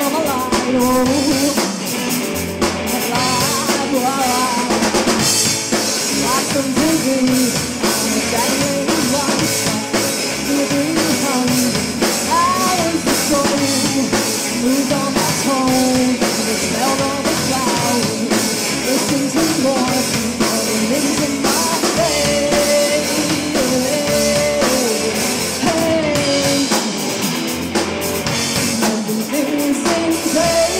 of a light, oh, like some TV, I'm a dangling one shot, living hungry, I was the soul, moved on my tone, the smell of the flowers, listen to voices, the limbs in my face, hey, everything seems safe.